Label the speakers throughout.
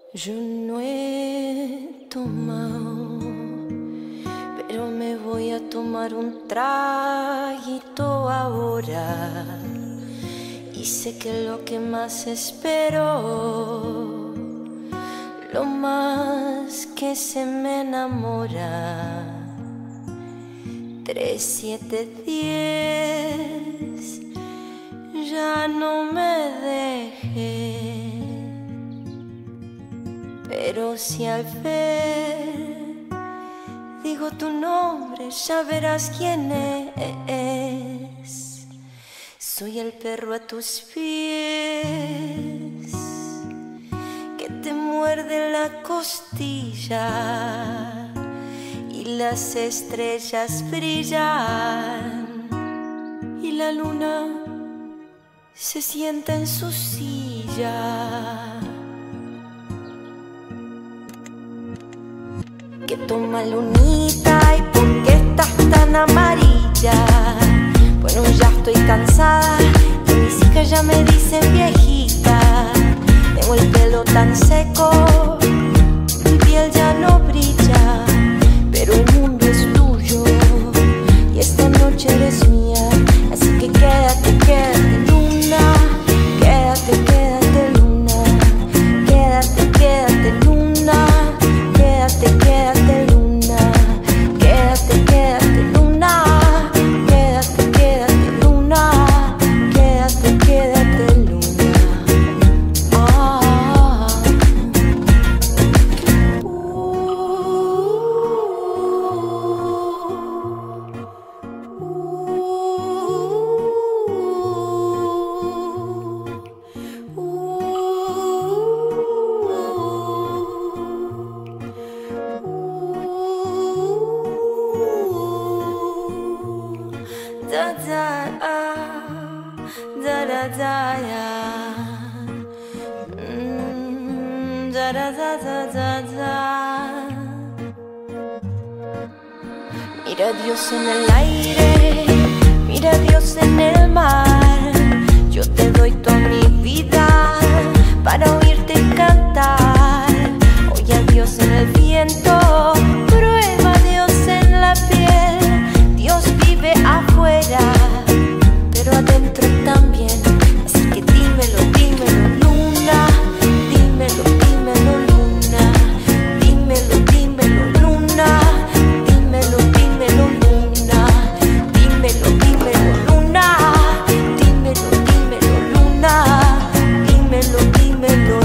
Speaker 1: Yo no he tomado, pero me voy a tomar un traguito ahora. Y sé que lo que más espero, lo más que se me enamora. 3, 7, 10, ya no me dejes. Pero si al ver digo tu nombre, ya verás quién es. Soy el perro a tus pies que te muerde la costilla y las estrellas brillan y la luna se sienta en su silla. Que toma lunita y por qué estás tan amarilla. Bueno, ya estoy cansada y mis hijas ya me dicen viejita. Tengo el pelo tan seco, mi piel ya no brilla, pero el mundo es tuyo y esta noche eres mía. Así que quédate, quédate luna, quédate, quédate luna, quédate, quédate luna, quédate, quédate luna, quédate, quédate luna, quédate, quédate luna, quédate, quédate luna. Da da da da da ya. Da da da da da da. Mira a Dios en el aire, mira a Dios en el mar. Yo te doy toda mi vida para oírte cantar. Oye a Dios en el viento, prueba a Dios en la piel. Dios vive afuera, pero adentro también. Así que dímelo, dímelo luna, dímelo, dímelo luna, dímelo, dímelo luna, dímelo, dímelo luna, dímelo, dímelo luna, dímelo, dímelo luna, dímelo, dímelo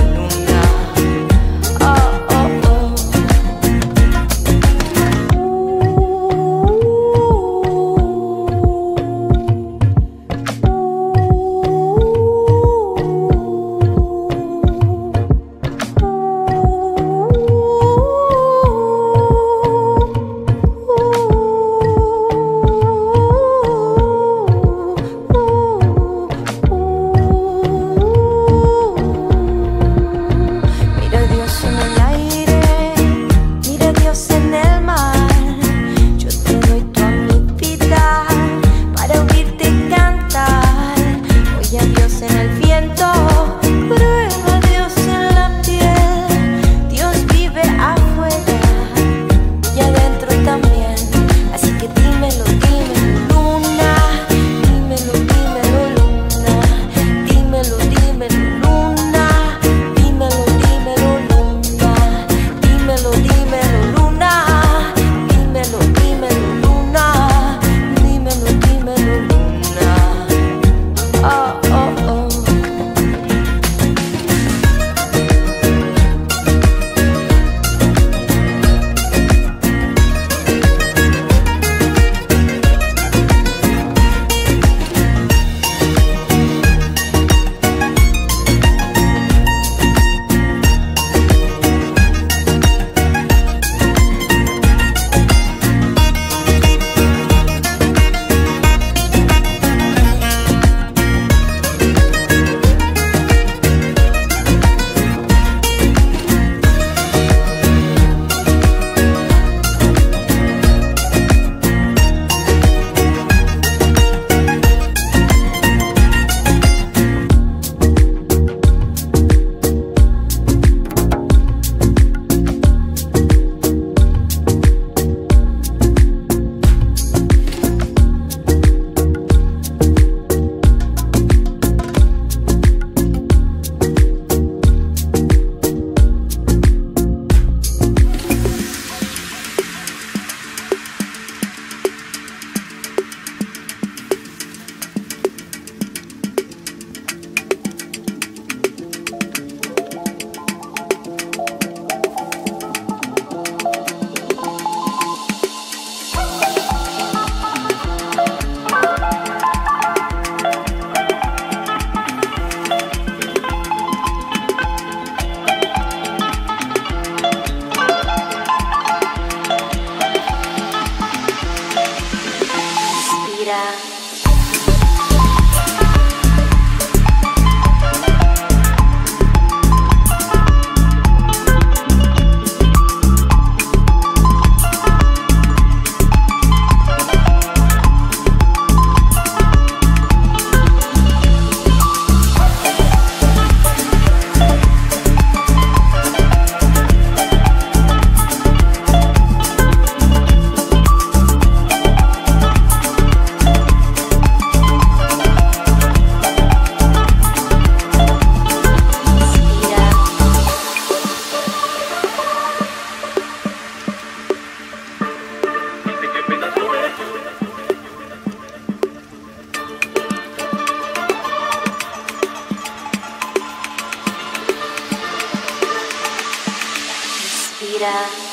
Speaker 1: mentira.